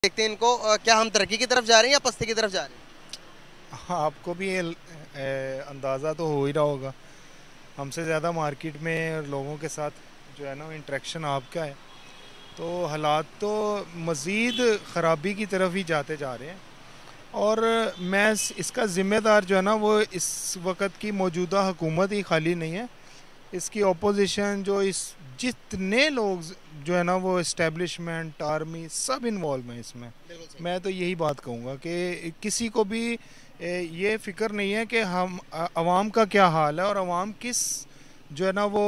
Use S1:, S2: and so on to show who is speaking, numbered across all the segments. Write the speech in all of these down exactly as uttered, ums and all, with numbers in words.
S1: देखते हैं इनको, अ, क्या हम तरक्की की तरफ जा रहे हैं या पस्ती की तरफ जा रहे हैं?
S2: हाँ, आपको भी ये अंदाज़ा तो हो ही रहा होगा। हमसे ज़्यादा मार्केट में लोगों के साथ जो है ना इंटरेक्शन आपका है, तो हालात तो मज़ीद ख़राबी की तरफ ही जाते जा रहे हैं। और मैं इसका ज़िम्मेदार जो है ना वो इस वक्त की मौजूदा हुकूमत ही खाली नहीं है, इसकी अपोजिशन जो इस जितने लोग जो है ना वो इस्टेब्लिशमेंट आर्मी सब इन्वॉल्व हैं इसमें। मैं तो यही बात कहूँगा कि किसी को भी ये फ़िक्र नहीं है कि हम आवाम का क्या हाल है और आवाम किस जो है ना वो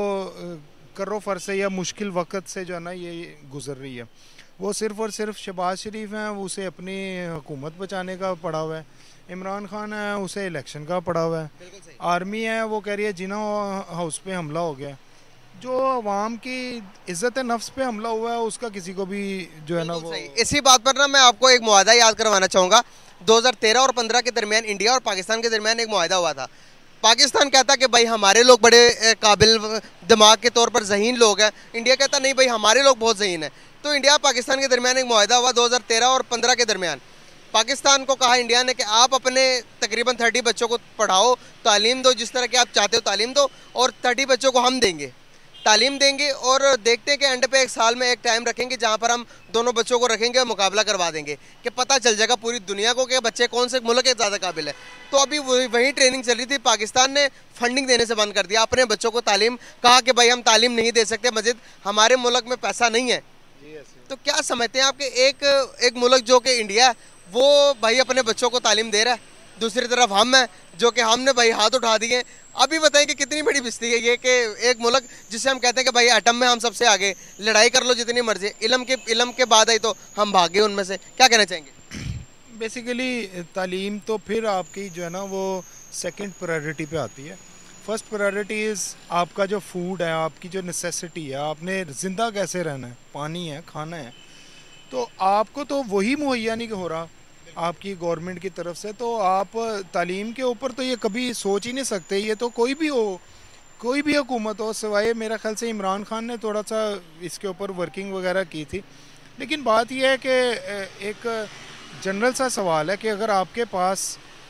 S2: कर्रो फर से या मुश्किल वक्त से जो है ना ये गुज़र रही है। वो सिर्फ़ और सिर्फ शहबाज शरीफ हैं, उसे अपनी हुकूमत बचाने का पड़ा हुआ है। इमरान खान है, उसे इलेक्शन का पड़ा हुआ है। आर्मी है, वो कह रही है जिना हाउस पे हमला हो गया। जो आवाम की इज़्ज़त नफ्स पे हमला हुआ है उसका किसी को भी जो है ना वो।
S1: इसी बात पर ना मैं आपको एक मुआहदा याद करवाना चाहूँगा। दो हज़ार तेरह और पंद्रह के दरमियान इंडिया और पाकिस्तान के दरमियान एक मुआहदा हुआ था। पाकिस्तान कहता कि भाई हमारे लोग बड़े काबिल दिमाग के तौर पर ज़हीन लोग हैं, इंडिया कहता नहीं भाई हमारे लोग बहुत ज़हीन हैं। तो इंडिया पाकिस्तान के दरमियान एक मुआहदा हुआ दो हज़ार तेरह और पंद्रह के दरमियान। पाकिस्तान को कहा इंडिया ने कि आप अपने तकरीबन थर्टी बच्चों को पढ़ाओ, तालीम दो, जिस तरह की आप चाहते हो तालीम दो, और थर्टी बच्चों को हम देंगे, तालीम देंगे, और देखते हैं कि एंड पे एक साल में एक टाइम रखेंगे जहां पर हम दोनों बच्चों को रखेंगे और मुकाबला करवा देंगे कि पता चल जाएगा पूरी दुनिया को कि बच्चे कौन से मुल्क के ज़्यादा काबिल है। तो अभी वही वही ट्रेनिंग चल रही थी। पाकिस्तान ने फंडिंग देने से बंद कर दिया अपने बच्चों को तालीम, कहा कि भाई हम तालीम नहीं दे सकते, मजिद हमारे मुल्क में पैसा नहीं है। तो क्या समझते हैं आपके एक एक मुल्क जो कि इंडिया वो भाई अपने बच्चों को तालीम दे रहा है, दूसरी तरफ हम हैं जो कि हमने भाई हाथ उठा दिए। अभी बताएं कि कितनी बड़ी बिस्ती है ये कि एक मुल्क जिससे हम कहते हैं कि भाई एटम में हम सबसे आगे, लड़ाई कर लो जितनी मर्जी, इल्म के इल्म के बाद आई तो हम भागे उनमें से। क्या कहना चाहेंगे?
S2: बेसिकली तालीम तो फिर आपकी जो है ना वो सेकंड प्रायोरिटी पे आती है। फर्स्ट प्रायोरिटी इज़ आपका जो फूड है, आपकी जो नेसेसिटी है, आपने ज़िंदा कैसे रहना है, पानी है, खाना है, तो आपको तो वही मुहैया नहीं हो रहा आपकी गवर्नमेंट की तरफ से। तो आप तालीम के ऊपर तो ये कभी सोच ही नहीं सकते। ये तो कोई भी हो, कोई भी हुकूमत हो, सिवाय मेरा ख्याल से इमरान खान ने थोड़ा सा इसके ऊपर वर्किंग वगैरह की थी। लेकिन बात यह है कि एक जनरल सा सवाल है कि अगर आपके पास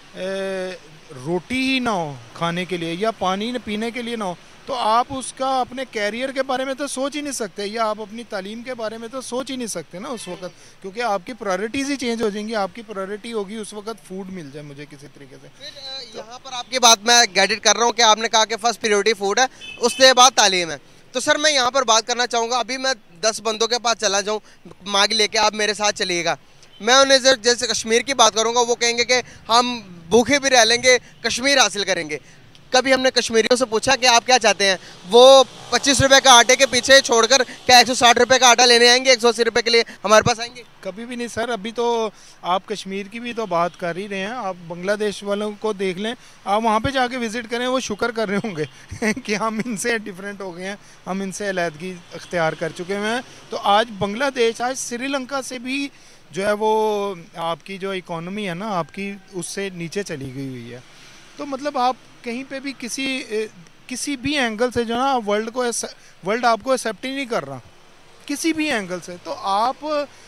S2: रोटी ही ना हो खाने के लिए या पानी पीने के लिए ना हो, तो आप उसका अपने कैरियर के बारे में तो सोच ही नहीं सकते, या आप अपनी तालीम के बारे में तो सोच ही नहीं सकते ना उस वक्त, क्योंकि आपकी प्रायोरिटीज़ ही चेंज हो जाएंगी। आपकी प्रायोरिटी होगी उस वक्त फूड मिल जाए मुझे किसी तरीके से।
S1: फिर तो यहाँ पर आपकी बात मैं गैडिट कर रहा हूँ कि आपने कहा कि फर्स्ट प्रायोरिटी फूड है, उसके बाद तालीम है। तो सर मैं यहाँ पर बात करना चाहूँगा, अभी मैं दस बंदों के पास चला जाऊँ मांग लेके, आप मेरे साथ चलिएगा, मैं उन्हें जैसे कश्मीर की बात करूँगा वो कहेंगे कि हम भूखे भी रह लेंगे, कश्मीर हासिल करेंगे। कभी हमने कश्मीरियों से पूछा कि आप क्या चाहते हैं, वो पच्चीस रुपए का आटे के पीछे छोड़कर क्या एक सौ साठ रुपए का आटा लेने आएंगे, एक सौ अस्सी रुपए के लिए हमारे पास आएंगे?
S2: कभी भी नहीं सर। अभी तो आप कश्मीर की भी तो बात कर ही रहे हैं, आप बांग्लादेश वालों को देख लें, आप वहाँ पे जाके विज़िट करें, वो शुक्र कर रहे होंगे कि हम इनसे डिफरेंट हो गए हैं, हम इनसे अलहदगी अख्तियार कर चुके हैं। तो आज बांग्लादेश, आज श्रीलंका से भी जो है वो आपकी जो इकॉनमी है ना आपकी उससे नीचे चली गई हुई है। तो मतलब आप कहीं पे भी किसी किसी भी एंगल से जो है ना वर्ल्ड को वर्ल्ड आपको एक्सेप्ट ही नहीं कर रहा किसी भी एंगल से। तो आप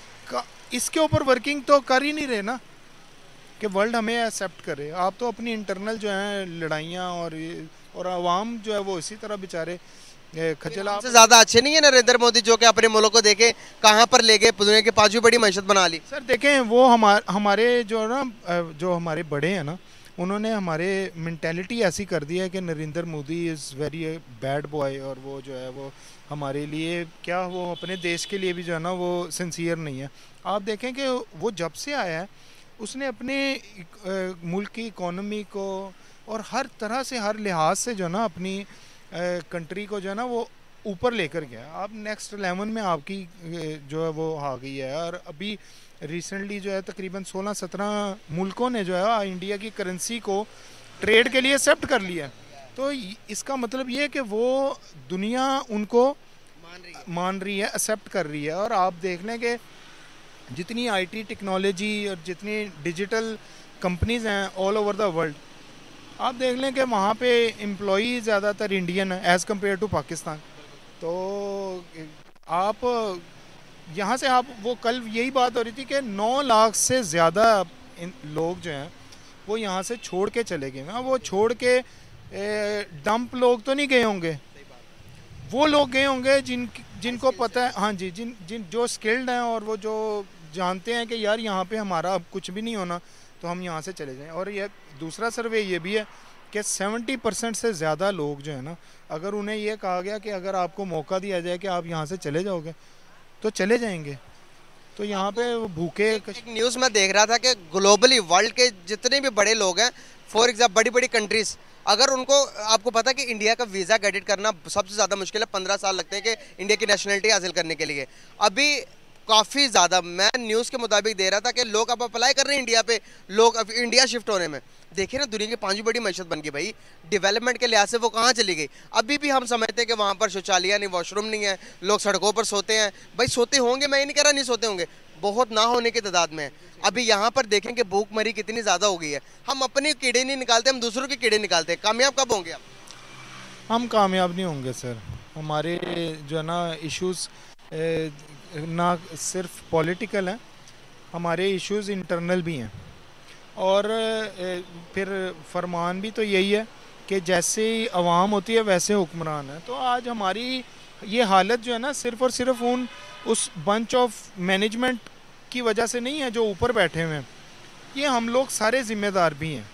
S2: इसके ऊपर वर्किंग तो कर ही नहीं रहे ना कि वर्ल्ड हमें एक्सेप्ट करे। आप तो अपनी इंटरनल जो है लड़ाइयाँ और और आवाम जो है वो इसी तरह बेचारे खजल
S1: से ज़्यादा अच्छे नहीं है नरेंद्र मोदी जो कि अपने मुल्क को देखे कहाँ पर ले गए, दुनिया की पांचवी बड़ी मैशत बना ली।
S2: सर देखें, वो हमारे हमारे जो ना जो हमारे बड़े हैं ना, उन्होंने हमारे मेंटेलिटी ऐसी कर दी है कि Narendra Modi is very bad boy, और वो जो है वो हमारे लिए क्या, वो अपने देश के लिए भी जो है ना वो सिंसियर नहीं है। आप देखें कि वो जब से आया है उसने अपने मुल्क की इकोनॉमी को और हर तरह से, हर लिहाज से जो है ना अपनी कंट्री को जो है ना वो ऊपर लेकर गया। आप नेक्स्ट इलेवन में आपकी जो है वो आ गई है। और अभी रिसेंटली जो है तकरीबन सोलह सत्रह मुल्कों ने जो है इंडिया की करेंसी को ट्रेड के लिए एक्सेप्ट कर लिया। तो इसका मतलब ये है कि वो दुनिया उनको मान रही है, मान रही है, एक्सेप्ट कर रही है। और आप देख लें कि जितनी आईटी टेक्नोलॉजी और जितनी डिजिटल कंपनीज़ हैं ऑल ओवर द वर्ल्ड, आप देख लें कि वहाँ पे एम्प्लॉई ज़्यादातर इंडियन है एज़ कम्पेयर टू पाकिस्तान। तो आप यहाँ से आप वो कल यही बात हो रही थी कि नौ लाख से ज़्यादा लोग जो हैं वो यहाँ से छोड़ के चले गए हैं। वो छोड़ के डंप लोग तो नहीं गए होंगे, वो लोग गए होंगे जिन जिनको पता है, हाँ जी, जिन जिन जो स्किल्ड हैं और वो जो जानते हैं कि यार यहाँ पे हमारा अब कुछ भी नहीं होना तो हम यहाँ से चले जाएं। और ये दूसरा सर्वे ये भी है कि सत्तर परसेंट से ज़्यादा लोग जो है ना, अगर उन्हें ये कहा गया कि अगर आपको मौका दिया जाए कि आप यहाँ से चले जाओगे तो चले जाएंगे। तो यहाँ पे भूखे
S1: एक, एक न्यूज़ में देख रहा था कि ग्लोबली वर्ल्ड के जितने भी बड़े लोग हैं, फॉर एग्जाम्पल बड़ी बड़ी कंट्रीज़, अगर उनको, आपको पता है कि इंडिया का वीज़ा गेट करना सबसे ज़्यादा मुश्किल है, पंद्रह साल लगते हैं कि इंडिया की नेशनलिटी हासिल करने के लिए। अभी काफ़ी ज़्यादा, मैं न्यूज़ के मुताबिक दे रहा था कि लोग अब अप्लाई कर रहे हैं इंडिया पे, लोग अब इंडिया शिफ्ट होने में। देखिए ना, दुनिया की पांचवी बड़ी मैशत बन गई भाई, डेवलपमेंट के लिहाज से वो कहाँ चली गई। अभी भी हम समझते हैं कि वहाँ पर शौचालय नहीं, वॉशरूम नहीं है, लोग सड़कों पर सोते हैं। भाई सोते होंगे, मैं ये नहीं कह रहा नहीं सोते होंगे, बहुत ना होने की तादाद में है। अभी यहाँ पर देखें कि भूखमरी कितनी ज़्यादा हो गई है। हम अपने कीड़े नहीं निकालते, हम दूसरों के कीड़े निकालते हैं। कामयाब कब होंगे आप?
S2: हम कामयाब नहीं होंगे सर। हमारे जो है ना इश्यूज़ ना सिर्फ पॉलिटिकल हैं, हमारे इश्यूज़ इंटरनल भी हैं। और फिर फरमान भी तो यही है कि जैसे अवाम होती है वैसे हुक्मरान है। तो आज हमारी ये हालत जो है ना, सिर्फ और सिर्फ उन उस बंच ऑफ मैनेजमेंट की वजह से नहीं है जो ऊपर बैठे हुए हैं, ये हम लोग सारे ज़िम्मेदार भी हैं।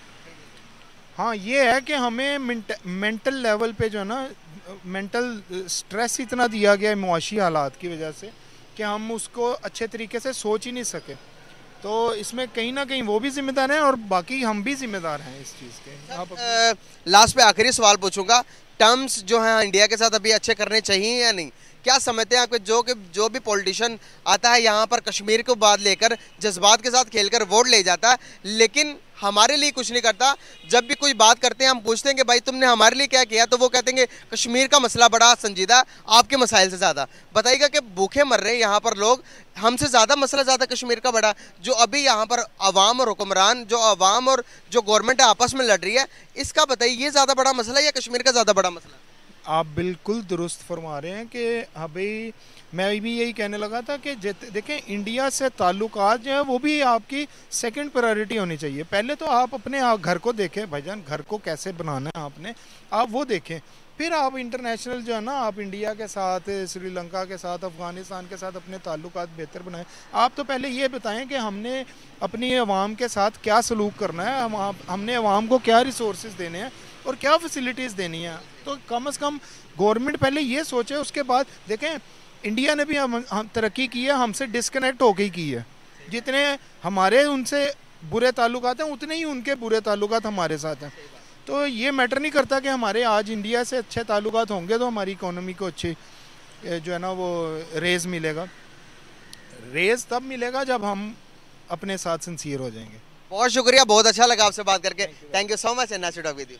S2: हाँ, ये है कि हमें मेंटल लेवल पे जो है ना, मेंटल स्ट्रेस इतना दिया गया है मुआशी हालात की वजह से कि हम उसको अच्छे तरीके से सोच ही नहीं सके। तो इसमें कहीं ना कहीं वो भी जिम्मेदार हैं और बाकी हम भी जिम्मेदार हैं इस चीज़ के। आप
S1: आ, लास्ट पे आखिरी सवाल पूछूंगा, टर्म्स जो हैं इंडिया के साथ अभी अच्छे करने चाहिए या नहीं? क्या समझते हैं आपके जो कि जो भी पॉलिटिशियन आता है यहाँ पर कश्मीर को बात लेकर जज्बात के साथ खेलकर वोट ले जाता है, लेकिन हमारे लिए कुछ नहीं करता। जब भी कोई बात करते हैं हम पूछते हैं कि भाई तुमने हमारे लिए क्या किया, तो वो कहते हैं कि कश्मीर का मसला बड़ा संजीदा, आपके मसाइल से ज़्यादा। बताइएगा कि भूखे मर रहे हैं यहाँ पर लोग, हमसे ज़्यादा मसला ज़्यादा कश्मीर का बड़ा। जो अभी यहाँ पर अवाम और हुक्मरान, जो अवाम और जो गवर्नमेंट है आपस में लड़ रही है, इसका बताइए ये ज़्यादा बड़ा मसला या कश्मीर का ज़्यादा बड़ा मसला?
S2: आप बिल्कुल दुरुस्त फरमा रहे हैं कि अभी मैं भी यही कहने लगा था कि देखें, इंडिया से ताल्लुकात जो है वो भी आपकी सेकंड प्रायोरिटी होनी चाहिए। पहले तो आप अपने आप घर को देखें भाईजान, घर को कैसे बनाना है आपने, आप वो देखें, फिर आप इंटरनेशनल जो है ना, आप इंडिया के साथ, श्रीलंका के साथ, अफ़गानिस्तान के साथ अपने ताल्लुकात बेहतर बनाएं। आप तो पहले ये बताएं कि हमने अपनी अवाम के साथ क्या सलूक करना है, हम हमने अवाम को क्या रिसोर्स देने हैं और क्या फैसिलिटीज़ देनी है। तो कम से कम गवर्नमेंट पहले ये सोचे, उसके बाद देखें इंडिया ने भी हम, हम तरक्की की है, हमसे डिस्कनेक्ट होके की है। जितने हमारे उनसे बुरे ताल्लुकात हैं उतने ही उनके बुरे ताल्लुकात हमारे साथ हैं। तो ये मैटर नहीं करता कि हमारे आज इंडिया से अच्छे ताल्लुकात होंगे तो हमारी इकोनॉमी को अच्छी जो है ना वो रेज मिलेगा। रेज तब मिलेगा जब हम अपने साथ सिंसियर हो जाएंगे।
S1: बहुत शुक्रिया, बहुत अच्छा लगा आपसे बात करके। Thank you so much and nice to talk with you.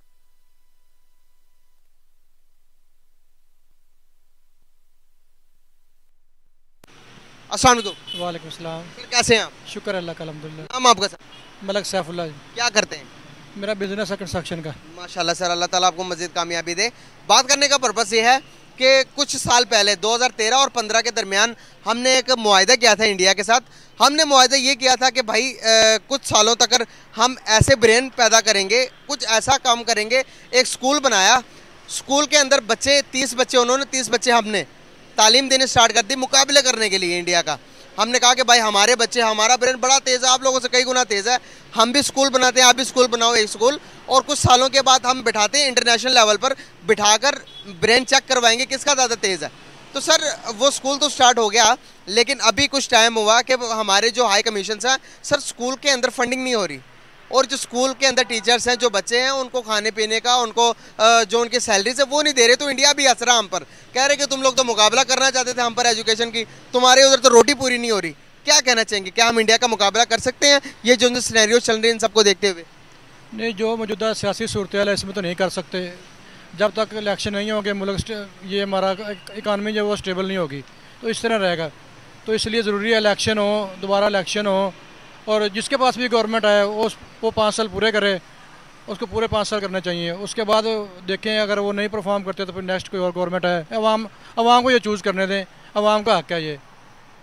S1: अस्सलाम वालेकुम।
S3: वालेकुम सलाम।
S1: कैसे हैं आप?
S3: शुक्र अल्लाह का, अल्हम्दुलिल्लाह।
S1: नाम आपका सर?
S3: मलक सैफुल्लाह।
S1: क्या करते हैं?
S3: मेरा बिजनेस है कंस्ट्रक्शन का।
S1: माशाल्लाह सर, अल्लाह ताला आपको मज़ीद कामयाबी दे। बात करने का पर्पस ये है कि कुछ साल पहले दो हज़ार तेरह और पंद्रह के दरमियान हमने एक मुआहिदा किया था इंडिया के साथ। हमने मुआहिदा ये किया था कि भाई आ, कुछ सालों तक हम ऐसे ब्रेन पैदा करेंगे, कुछ ऐसा काम करेंगे। एक स्कूल बनाया, स्कूल के अंदर बच्चे तीस बच्चे उन्होंने, तीस बच्चे हमने तालीम देने स्टार्ट कर दी मुकाबले करने के लिए इंडिया का। हमने कहा कि भाई हमारे बच्चे, हमारा ब्रेन बड़ा तेज़ है, आप लोगों से कई गुना तेज़ है, हम भी स्कूल बनाते हैं, आप भी स्कूल बनाओ एक स्कूल। और कुछ सालों के बाद हम बिठाते हैं इंटरनेशनल लेवल पर, बिठाकर ब्रेन चेक करवाएंगे किसका ज़्यादा तेज़ है। तो सर वो स्कूल तो स्टार्ट हो गया, लेकिन अभी कुछ टाइम हुआ कि हमारे जो हाई कमीशन हैं सर, स्कूल के अंदर फंडिंग नहीं हो रही, और जो स्कूल के अंदर टीचर्स हैं, जो बच्चे हैं, उनको खाने पीने का, उनको जो उनकी सैलरीज है वो नहीं दे रहे। तो इंडिया भी हंस रहा हम पर, कह रहे कि तुम लोग तो मुकाबला करना चाहते थे हम पर एजुकेशन की, तुम्हारे उधर तो रोटी पूरी नहीं हो रही। क्या कहना चाहेंगे, क्या हम इंडिया का मुकाबला कर सकते हैं ये जो सिनेरियो चल रहे हैं इन सबको देखते हुए?
S3: नहीं, जो मौजूदा सियासी सूरत हाल है इसमें तो नहीं कर सकते। जब तक इलेक्शन नहीं होंगे, मुल्क ये हमारा इकानमी जो वो स्टेबल नहीं होगी, तो इस तरह रहेगा। तो इसलिए ज़रूरी है इलेक्शन हो, दोबारा इलेक्शन हो, और जिसके पास भी गवर्नमेंट है वो वो पाँच साल पूरे करे, उसको पूरे पाँच साल करने चाहिए। उसके बाद देखें अगर वो नहीं परफॉर्म करते तो फिर नेक्स्ट कोई और गवर्नमेंट है। अवाम अवाम को ये चूज़ करने दें, अवाम का हक है ये।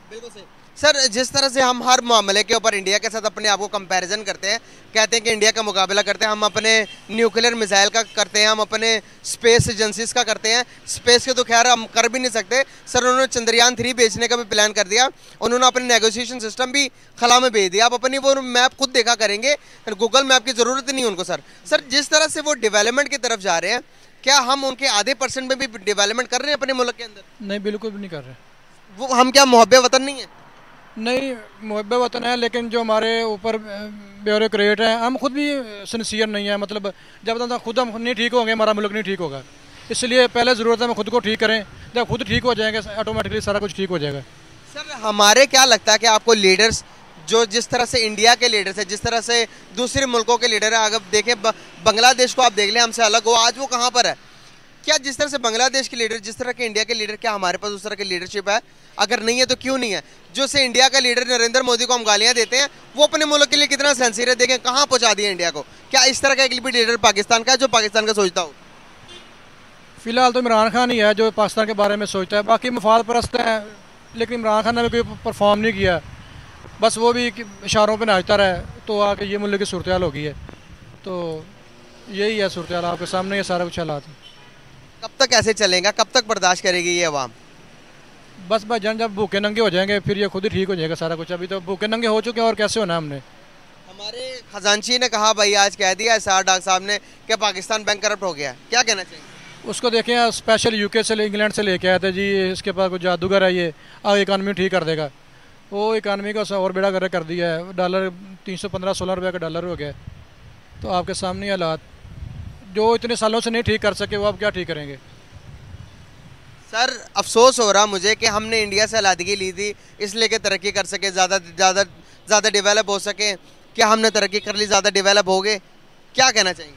S1: बिल्कुल सही। सर, जिस तरह से हम हर मामले के ऊपर इंडिया के साथ अपने आप को कंपैरिजन करते हैं, कहते हैं कि इंडिया का मुकाबला करते हैं, हम अपने न्यूक्लियर मिसाइल का करते हैं, हम अपने स्पेस एजेंसीज का करते हैं। स्पेस के तो खैर हम कर भी नहीं सकते। सर, उन्होंने चंद्रयान थ्री भेजने का भी प्लान कर दिया, उन्होंने अपने नेगोशिएशन सिस्टम भी खला में भेज दिया। आप अपनी वो मैप खुद देखा करेंगे, गूगल मैप की ज़रूरत ही नहीं उनको। सर सर जिस तरह से वो डेवलपमेंट की तरफ जा रहे हैं, क्या हम उनके आधे परसेंट में भी डेवलपमेंट कर रहे हैं अपने मुल्क के अंदर?
S3: नहीं, बिल्कुल भी नहीं कर रहे।
S1: वो हम क्या मुहब्बे वतन नहीं है?
S3: नहीं, मुहब्बे वतन है, लेकिन जो हमारे ऊपर ब्यूरोक्रेट हैं, हम खुद भी सिंसियर नहीं है। मतलब जब तक खुद हम नहीं ठीक होंगे, हमारा मुल्क नहीं ठीक होगा। इसलिए पहले ज़रूरत है हम खुद को ठीक करें। जब खुद ठीक हो जाएंगे, ऑटोमेटिकली सारा कुछ ठीक हो जाएगा।
S1: सर, हमारे क्या लगता है कि आपको लीडर्स जो जिस तरह से इंडिया के लीडर्स है, जिस तरह से दूसरे मुल्कों के लीडर है, अगर देखें बांग्लादेश को आप देख लें, हमसे अलग हो, आज वो कहाँ पर है? क्या जिस तरह से बांग्लादेश के लीडर, जिस तरह के इंडिया के लीडर, क्या हमारे पास उस तरह की लीडरशिप है? अगर नहीं है तो क्यों नहीं है? जो से इंडिया का लीडर नरेंद्र मोदी को हम गालियां देते हैं, वो अपने मुल्क के लिए कितना सेंसियर है, देखें कहाँ पहुंचा दिया इंडिया को। क्या इस तरह का एक भी लीडर पाकिस्तान का है जो पाकिस्तान का सोचता हो?
S3: फिलहाल तो इमरान खान ही है जो पाकिस्तान के बारे में सोचता है। बाकी मफाद परस्त हैं, लेकिन इमरान खान ने भी कोई परफॉर्म नहीं किया, बस वो भी इशारों पे नाचता रहा, तो आके ये मुल्क की सूरत हाल हो गई है। तो यही है सूरत हाल, आपके सामने ये सारा कुछ हालात है।
S1: कब तक ऐसे चलेगा? कब तक बर्दाश्त करेगी ये अवाम?
S3: बस भाई जान, जब भूखे नंगे हो जाएंगे फिर ये खुद ही ठीक हो जाएगा सारा कुछ। अभी तो भूखे नंगे हो चुके हैं, और कैसे होना है हमने।
S1: हमारे खजांची ने कहा भाई, आज कह दिया एसआर डॉक्टर साहब ने कि पाकिस्तान बैंक करप्ट हो गया, क्या कहना चाहिए?
S3: उसको देखें, स्पेशल यूके से इंग्लैंड से लेके आए थे जी, इसके पास कुछ जादूगर है, ये आगे इकानमी ठीक कर देगा। वो इकानमी का और बेड़ा गर्क कर दिया है। डॉलर तीन सौ पंद्रह सोलह रुपये का डॉलर हो गया। तो आपके सामने हालात, जो इतने सालों से नहीं ठीक कर सके, वो अब क्या ठीक करेंगे?
S1: सर, अफसोस हो रहा मुझे कि हमने इंडिया से अलहदगी ली थी इसलिए कि तरक्की कर सके, ज़्यादा ज़्यादा ज़्यादा डेवलप हो सके। क्या हमने तरक्की कर ली, ज़्यादा डेवलप हो गए? क्या कहना चाहेंगे?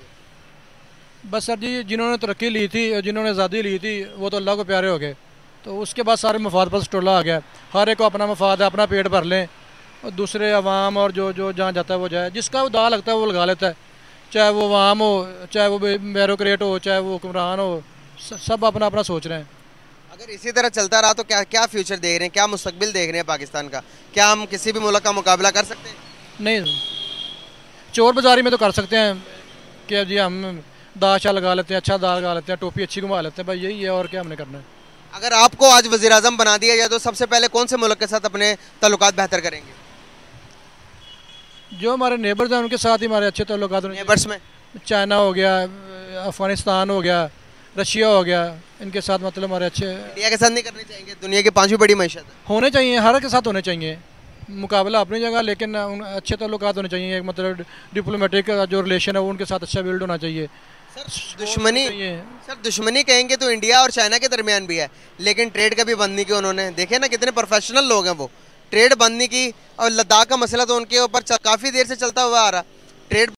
S3: बस सर जी, जिन्होंने तरक्की ली थी, जिन्होंने आज़ादी ली थी, वो तो अल्लाह को प्यारे हो गए। तो उसके बाद सारे मफाद पर टोला आ गया। हर एक को अपना मफाद है, अपना पेट भर लें, और दूसरे अवाम और जो जो जहाँ जाता है वो जाए। जिसका वो दा लगता है वो लगा लेता है, चाहे वो अवाम हो, चाहे वो ब्यूरोक्रेट हो, चाहे वो हुक्मरान हो, सब अपना अपना सोच रहे हैं।
S1: अगर इसी तरह चलता रहा तो क्या क्या फ्यूचर देख रहे हैं, क्या मुस्तकबिल देख रहे हैं पाकिस्तान का? क्या हम किसी भी मुल्क का मुकाबला कर सकते हैं?
S3: नहीं, चोर बाजारी में तो कर सकते हैं कि जी हम दाशा लगा लेते हैं, अच्छा दाल लगा लेते हैं, टोपी अच्छी घुमा लेते हैं, भाई यही है, और क्या हमने करना है।
S1: अगर आपको आज वज़ीर आज़म बना दिया जाए तो सबसे पहले कौन से मुल्क के साथ अपने ताल्लुकात बेहतर करेंगे?
S3: जो हमारे नेबर्स हैं उनके साथ ही हमारे अच्छे ताल्लुकात।
S1: नेबर्स में
S3: चाइना हो गया, अफ़गानिस्तान हो गया, रशिया हो गया, इनके साथ मतलब हमारे अच्छे।
S1: इंडिया के साथ नहीं करने चाहेंगे? दुनिया की पांचवी बड़ी मैशत है,
S3: होने चाहिए, हर के साथ होने चाहिए। मुकाबला अपनी जगह, लेकिन अच्छे ताल्लुकात होने चाहिए। मतलब डिप्लोमेटिक जो रिलेशन है वो उनके साथ अच्छा बिल्ड होना चाहिए।
S1: सर दुश्मनी सर दुश्मनी कहेंगे तो इंडिया और चाइना के दरमियान भी है, लेकिन ट्रेड का भी बंद नहीं किया उन्होंने। देखे ना कितने प्रोफेशनल लोग हैं वो, ट्रेड बंद नहीं की। और लद्दाख का मसला तो उनके ऊपर काफ़ी देर से चलता हुआ आ रहा, ट्रेड